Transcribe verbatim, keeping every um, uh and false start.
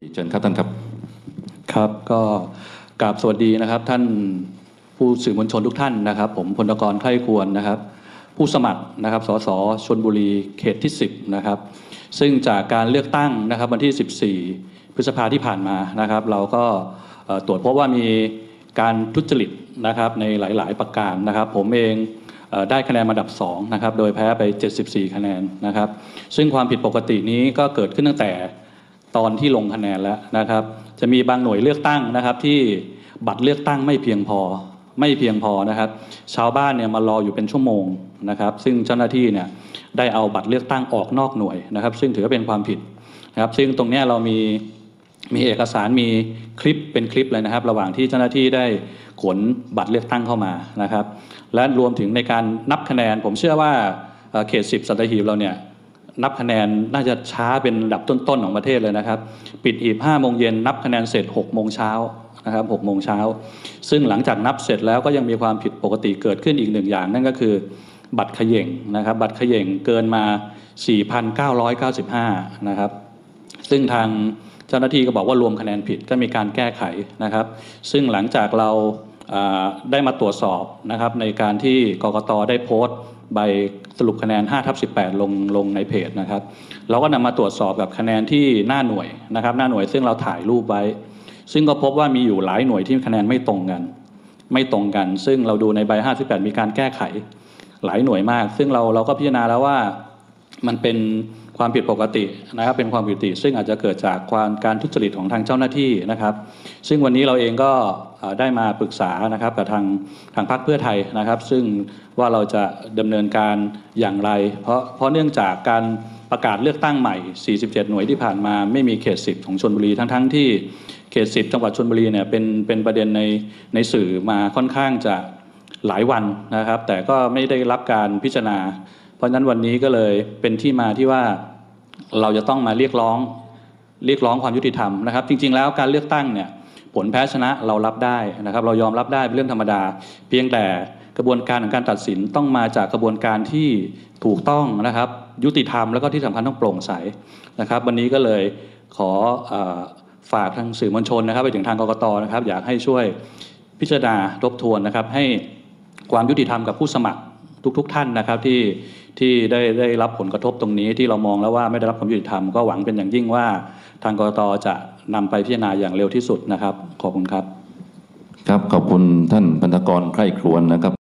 เชิญครับท่านครับครับก็กราบสวัสดีนะครับท่านผู้สื่อมวลชนทุกท่านนะครับผมพลกรไคร่ควรนะครับผู้สมัครนะครับสสชลบุรีเขตที่สิบนะครับซึ่งจากการเลือกตั้งนะครับวันที่สิบสี่พฤษภาที่ผ่านมานะครับเราก็ตรวจพบว่ามีการทุจริตนะครับในหลายๆประการนะครับผมเองได้คะแนนมาดับสองนะครับโดยแพ้ไปเจ็ดสิบสี่คะแนนนะครับซึ่งความผิดปกตินี้ก็เกิดขึ้นตั้งแต่ตอนที่ลงคะแนนแล้วนะครับจะมีบางหน่วยเลือกตั้งนะครับที่บัตรเลือกตั้งไม่เพียงพอไม่เพียงพอนะครับชาวบ้านเนี่ยมารออยู่เป็นชั่วโมงนะครับซึ่งเจ้าหน้าที่เนี่ยได้เอาบัตรเลือกตั้งออกนอกหน่วยนะครับซึ่งถือว่าเป็นความผิดนะครับซึ่งตรงนี้เรามีมีเอกสารมีคลิปเป็นคลิปเลยนะครับระหว่างที่เจ้าหน้าที่ได้ขนบัตรเลือกตั้งเข้ามานะครับและรวมถึงในการนับคะแนนผมเชื่อว่าเขตสิบสัตหีบเราเนี่ยนับคะแนนน่าจะช้าเป็นอันดับต้นๆของประเทศเลยนะครับปิดหีบห้าโมงเย็นนับคะแนนเสร็จหกโมงเช้านะครับหกโมงเช้าซึ่งหลังจากนับเสร็จแล้วก็ยังมีความผิดปกติเกิดขึ้นอีกหนึ่งอย่างนั่นก็คือบัตรเขย่งนะครับบัตรเขย่งเกินมา สี่พันเก้าร้อยเก้าสิบห้า นะครับซึ่งทางเจ้าหน้าที่ก็บอกว่ารวมคะแนนผิดก็มีการแก้ไขนะครับซึ่งหลังจากเราได้มาตรวจสอบนะครับในการที่กกต.ได้โพสต์ใบสรุปคะแนน ห้าทับสิบแปด ลงลงในเพจนะครับเราก็นำมาตรวจสอบกับคะแนนที่หน้าหน่วยนะครับหน้าหน่วยซึ่งเราถ่ายรูปไว้ซึ่งก็พบว่ามีอยู่หลายหน่วยที่คะแนนไม่ตรงกันไม่ตรงกันซึ่งเราดูในใบห้าสิบแปดมีการแก้ไขหลายหน่วยมากซึ่งเราเราก็พิจารณาแล้วว่ามันเป็นความผิดปกตินะครับเป็นความผิดปกติซึ่งอาจจะเกิดจากความการทุจริตของทางเจ้าหน้าที่นะครับซึ่งวันนี้เราเองก็ได้มาปรึกษานะครับกับทางทางพรรคเพื่อไทยนะครับซึ่งว่าเราจะดำเนินการอย่างไรเพราะเพราะเนื่องจากการประกาศเลือกตั้งใหม่สี่สิบเจ็ดหน่วยที่ผ่านมาไม่มีเขตสิบของชลบุรีทั้งทั้งที่เขตสิบจังหวัดชลบุรีเนี่ยเป็นเป็นประเด็นในในสื่อมาค่อนข้างจะหลายวันนะครับแต่ก็ไม่ได้รับการพิจารณาเพราะฉะนั้นวันนี้ก็เลยเป็นที่มาที่ว่าเราจะต้องมาเรียกร้องเรียกร้องความยุติธรรมนะครับจริงๆแล้วการเลือกตั้งเนี่ยผลแพ้ชนะเรารับได้นะครับเรายอมรับได้เป็นเรื่องธรรมดาเพียงแต่กระบวนการของการตัดสินต้องมาจากกระบวนการที่ถูกต้องนะครับยุติธรรมแล้วก็ที่สำคัญต้องโปร่งใสนะครับวันนี้ก็เลยขอฝากทางสื่อมวลชนนะครับไปถึงทางกกต.นะครับอยากให้ช่วยพิจารณาทบทวนนะครับให้ความยุติธรรมกับผู้สมัครทุกๆท่านนะครับที่ที่ได้ได้รับผลกระทบตรงนี้ที่เรามองแล้วว่าไม่ได้รับความยุติธรรมก็หวังเป็นอย่างยิ่งว่าทางกกต.จะนำไปพิจารณาอย่างเร็วที่สุดนะครับขอบคุณครับครับขอบคุณท่านพรรณกรไคร่ครวญนะครับ